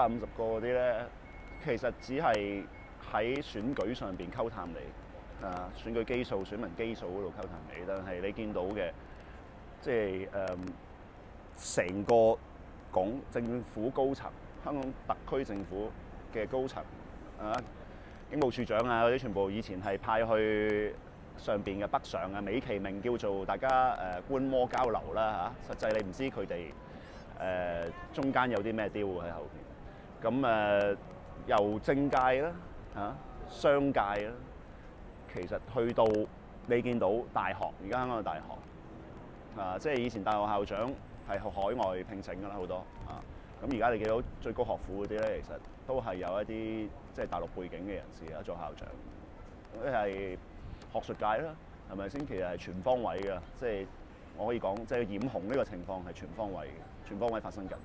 50個嗰啲咧，其實只係喺選舉上邊溝探你選舉基數、選民基數嗰度溝探你，但係你見到嘅即係成個政府高層，香港特區政府嘅高層警務處長啊嗰啲，全部以前係派去上邊嘅北上啊，美其名叫做大家觀摩交流啦實際你唔知佢哋中間有啲咩 deal 喺後邊。咁由政界啦商界啦，其實去到你見到大學，而家香港嘅大學即係以前大學校長係海外聘請㗎啦好多咁而家你見到最高學府嗰啲咧，其實都係有一啲即係大陸背景嘅人士做校長，嗰啲係學術界啦，係咪先？其實係全方位嘅，即係我可以講，即係染紅呢個情況係全方位嘅，全方位發生緊。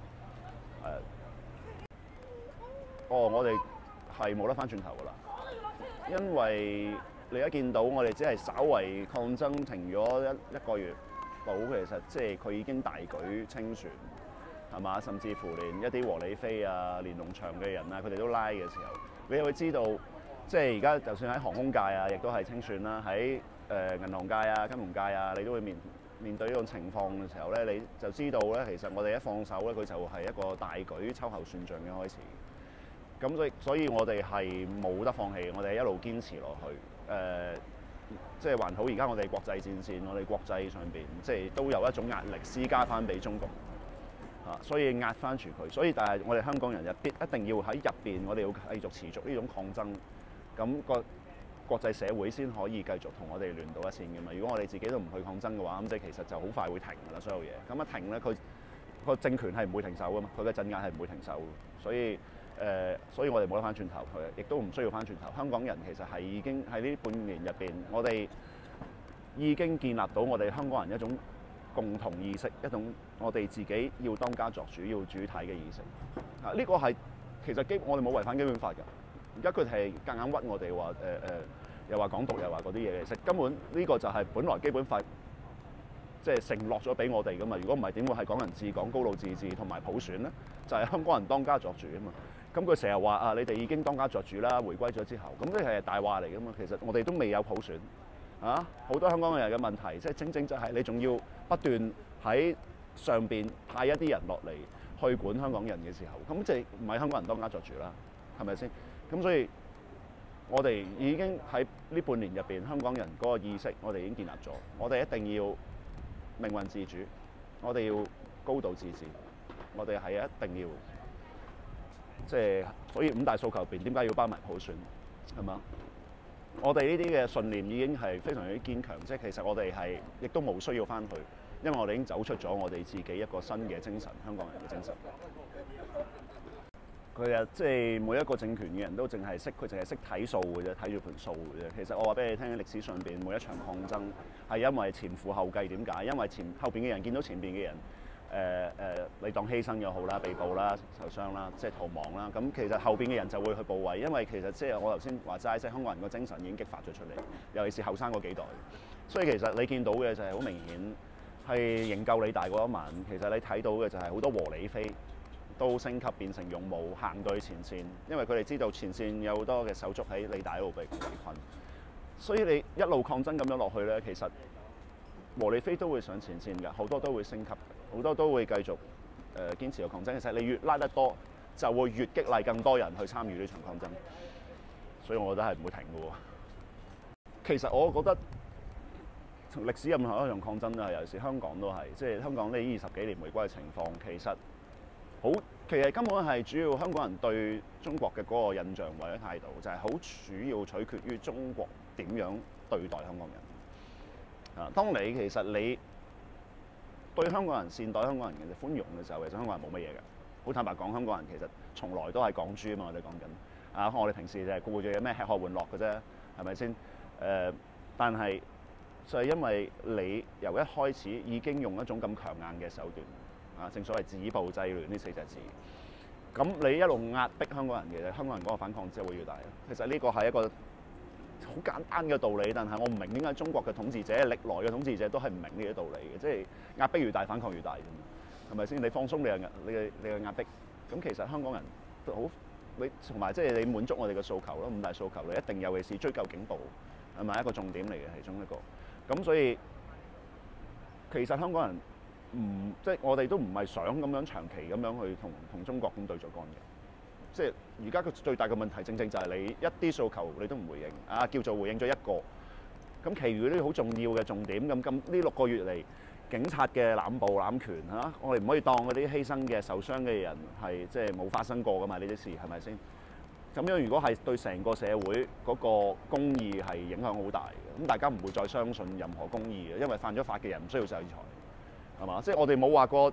我哋係冇得翻轉頭㗎啦，因為你一見到我哋只係稍為抗爭停咗一個月到，其實即係佢已經大舉清算。係嘛？甚至乎連一啲和理非啊、連儂牆嘅人啊，佢哋都拉嘅時候，你會知道，即係而家就算喺航空界啊，亦都係清算啦。喺銀行界啊、金融界啊，你都會面對呢種情況嘅時候咧，你就知道咧，其實我哋一放手咧，佢就係一個大舉秋後算賬嘅開始。咁所以我哋係冇得放棄，我哋一路堅持落去。即係還好，而家我哋國際戰線，我哋國際上邊即係都有一種壓力施加翻俾中國。所以壓翻住佢，所以但係我哋香港人一定要喺入邊，我哋要繼續持續呢種抗爭，咁個國際社會先可以繼續同我哋聯到一線嘅嘛。如果我哋自己都唔去抗爭嘅話，咁即係其實就好快會停㗎啦，所有嘢。咁一停咧，佢個政權係唔會停手㗎嘛，佢嘅鎮壓係唔會停手。所以我哋冇得翻轉頭，佢亦都唔需要翻轉頭。香港人其實係已經喺呢半年入邊，我哋已經建立到我哋香港人一種共同意識，一種我哋自己要當家作主、要主體嘅意識。呢個係其實我哋冇違反基本法㗎。而家佢哋係夾硬屈我哋話又話港獨，又話嗰啲嘢。其實根本呢個就係本來基本法即係承諾咗俾我哋㗎嘛。如果唔係點會係港人治港、高度自治同埋普選咧？就係香港人當家作主啊嘛。咁佢成日話你哋已經當家作主啦，回歸咗之後，咁呢係大話嚟㗎嘛。其實我哋都未有普選。好多香港人嘅問題，即係正正就係你仲要不斷喺上邊派一啲人落嚟去管香港人嘅時候，咁即係唔係香港人當家作主啦？係咪先？咁所以我哋已經喺呢半年入邊，香港人嗰個意識，我哋已經建立咗。我哋一定要命運自主，我哋要高度自治，我哋係一定要即係，所以五大訴求入邊點解要包埋普選？係嘛？我哋呢啲嘅信念已經係非常之堅強，即係其實我哋係亦都冇需要翻去，因為我哋已經走出咗我哋自己一個新嘅精神，香港人嘅精神。佢即係每一個政權嘅人都淨係識睇數嘅啫，睇住盤數嘅啫。其實我話俾你聽，歷史上邊每一場抗爭係因為前赴後繼。點解？因為後邊嘅人見到前邊嘅人。你當犧牲又好啦，被捕啦、受傷啦，即係逃亡啦。咁其實後邊嘅人就會去保衞，因為其實即係我頭先話齋，即係香港人個精神已經激發咗出嚟，尤其是後生嗰幾代。所以其實你見到嘅就係好明顯係營救理大嗰一晚。其實你睇到嘅就係好多和理非都升級變成勇武行到去前線，因為佢哋知道前線有好多嘅手足喺理大嗰度被困。所以你一路抗爭咁樣落去咧，其實和理非都會上前線㗎，好多都會升級。好多都會繼續堅持個抗爭。其實你越拉得多，就會越激勵更多人去參與呢場抗爭。所以我覺得係唔會停嘅喎。其實我覺得歷史任何一場抗爭啦，尤其是香港都係，即係香港呢20幾年回歸嘅情況，其實根本係主要香港人對中國嘅嗰個印象或者態度，就係好主要取決於中國點樣對待香港人。當其實你對香港人善待香港人嘅寬容嘅時候，其實香港人冇乜嘢嘅。好坦白講，香港人其實從來都係港豬啊嘛，我哋講緊我哋平時就係顧住咩吃喝玩樂嘅啫，係咪先？但係就係因為你由一開始已經用一種咁強硬嘅手段正所謂止暴制亂呢4隻字，咁你一路壓迫香港人嘅，香港人嗰個反抗只會越大。其實呢個係一個好簡單嘅道理，但係我唔明點解中國嘅統治者、歷來嘅統治者都係唔明呢啲道理嘅，即係壓迫越大，反抗越大啫嘛，係咪先？你放鬆你嘅壓迫， 咁其實香港人都好，你同埋即係你滿足我哋嘅訴求咯，五大訴求你一定尤其是追究警暴係咪一個重點嚟嘅其中一個。咁所以其實香港人即係我哋都唔係想咁樣長期咁樣去同中國咁對著幹嘅。即係而家個最大嘅問題，正正就係你一啲訴求你都唔回應，叫做回應咗一個，咁其餘啲好重要嘅重點，咁呢6個月嚟警察嘅濫暴濫權嚇，我哋唔可以當嗰啲犧牲嘅受傷嘅人係即係冇發生過㗎嘛，呢啲事係咪先？咁樣如果係對成個社會嗰個公義係影響好大嘅，咁大家唔會再相信任何公義嘅，因為犯咗法嘅人唔需要制裁，係嘛？即係我哋冇話過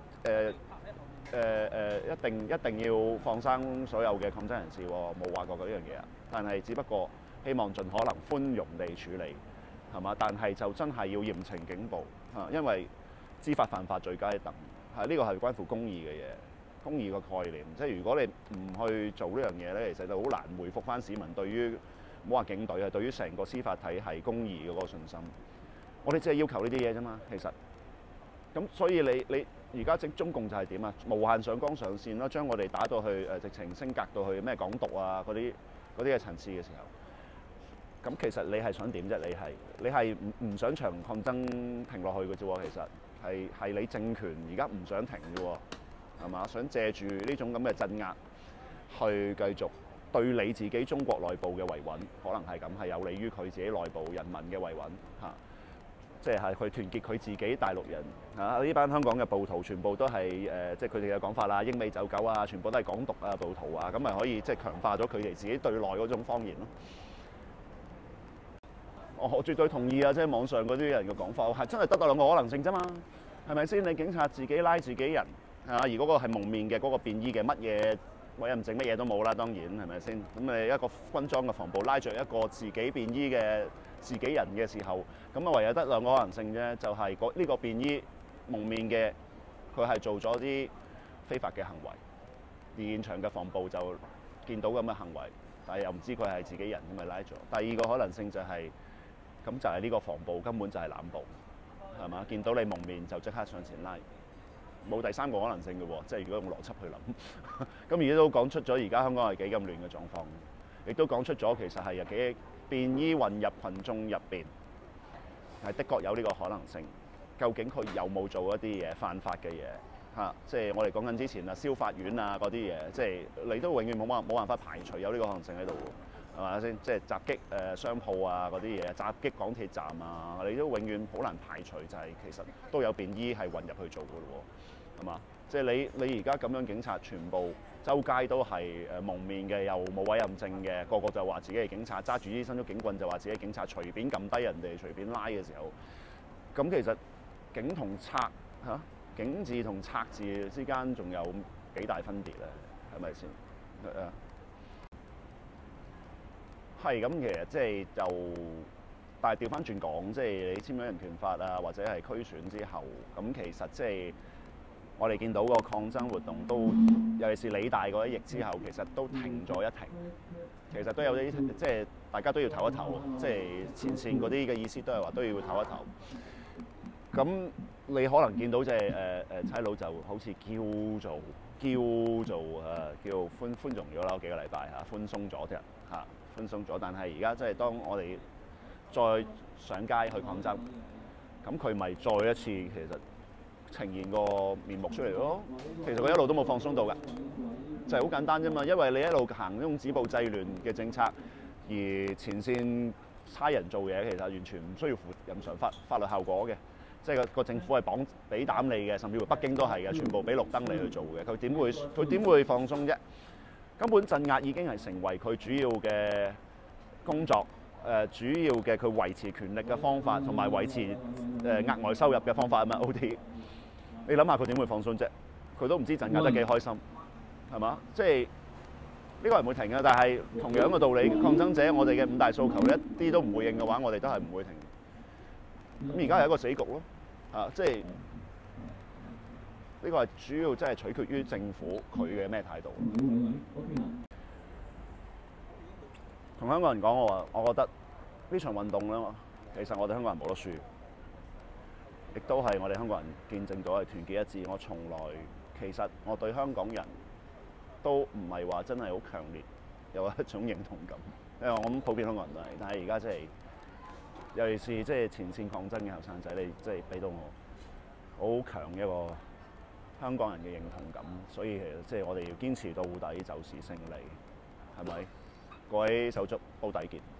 一定要放生所有嘅抗爭人士喎，冇話過呢樣嘢啊。但係只不過希望盡可能寬容地處理，係嘛？但係就真係要嚴懲警暴嚇，因為知法犯法罪加一等，呢個係關乎公義嘅嘢，公義個概念。即係如果你唔去做呢樣嘢咧，其實就好難回復翻市民對於唔好話警隊啊，對於成個司法體系公義嘅嗰個信心。我哋只係要求呢啲嘢啫嘛，其實。咁所以你而家中共就係點啊？無限上綱上線啦，將我哋打到去直情升格到去咩港獨啊嗰啲嘅層次嘅時候，咁其實你係想點啫？你係唔想場抗爭停落去嘅啫喎，其實係你政權而家唔想停嘅喎，係嘛？想借住呢種咁嘅鎮壓去繼續對你自己中國內部嘅維穩，可能係咁，係有利於佢自己內部人民嘅維穩嚇。即係佢團結佢自己大陸人嚇，呢班香港嘅暴徒全部都係即係佢哋嘅講法啦，英美走狗啊，全部都係港獨啊、暴徒啊，咁咪可以即係強化咗佢哋自己對內嗰種謊言咯。我絕對同意啊！即係網上嗰啲人嘅講法，係真係得到2個可能性啫嘛，係咪先？你警察自己拉自己人而嗰個係蒙面嘅，嗰個便衣嘅，乜嘢委任證乜嘢都冇啦，當然係咪先？咁你一個軍裝嘅防暴拉着一個自己便衣嘅自己人嘅時候，咁啊唯有得2個可能性啫，就係呢個便衣蒙面嘅，佢係做咗啲非法嘅行為，而現場嘅防暴就見到咁嘅行為，但係又唔知佢係自己人，咁咪拉咗。第2個可能性就係咁就係呢個防暴根本就係濫暴，係嘛？見到你蒙面就即刻上前拉，冇第3個可能性嘅喎。即係如果用邏輯去諗，咁而家都講出咗而家香港係幾咁亂嘅狀況，亦都講出咗其實係幾便衣混入群眾入邊，係的確有呢個可能性。究竟佢有冇做一啲嘢犯法嘅嘢嚇？即係我哋講緊之前啊，燒法院啊嗰啲嘢，即係你都永遠冇辦法排除有呢個可能性喺度。係咪先？即係襲擊商鋪啊嗰啲嘢，襲擊港鐵站啊，你都永遠好難排除，就係其實都有便衣係混入去做嘅咯喎，係嘛？即係你而家咁樣警察全部周街都係蒙面嘅，又冇委任證嘅，個個就話自己係警察，揸住啲伸縮警棍就話自己係警察，隨便撳低人哋，隨便拉嘅時候，咁其實警同賊嚇，警字同賊字之間仲有幾大分別咧？係咪先？係咁，其實即係但係調翻轉講，即係你簽咗人權法啊，或者係區選之後，咁其實即係我哋見到個抗爭活動都，尤其是理大嗰一役之後，其實都停咗一停。其實都有啲即係大家都要唞一唞，即係前線嗰啲嘅意思都係話都要唞一唞。咁你可能見到即係差佬就好似叫做寬容咗啦，幾個禮拜嚇，寬鬆咗啫嚇。寬鬆咗，但係而家即係當我哋再上街去抗爭，咁佢咪再一次其實呈現個面目出嚟咯。其實佢一路都冇放鬆到㗎，就係好簡單啫嘛。因為你一路行呢種止暴制亂嘅政策，而前線差人做嘢，其實完全唔需要負任何法律效果嘅。即係個政府係綁俾膽你嘅，甚至乎北京都係嘅，全部俾綠燈你去做嘅。佢點會放鬆啫？根本鎮壓已經係成為佢主要嘅工作，主要嘅佢維持權力嘅方法，同埋維持額外收入嘅方法啊嘛 OT。你諗下佢點會放鬆啫？佢都唔知鎮壓得幾開心，係嘛？即係呢個係唔會停嘅。但係同樣嘅道理，抗爭者我哋嘅5大訴求一啲都唔回應嘅話，我哋都係唔會停。咁而家係一個死局咯，即係。呢個係主要，真係取決於政府佢嘅咩態度。同香港人講，我覺得呢場運動咧，其實我哋香港人冇得輸，亦都係我哋香港人見證咗係團結一致。其實我對香港人都唔係話真係好強烈有一種認同感。因為我諗普遍香港人都係，但係而家即係尤其是即係前線抗爭嘅後生仔，你即係俾到我好強嘅一個香港人嘅認同感，所以其實即係我哋要堅持到底就是勝利，係咪？各位手足，煲底見。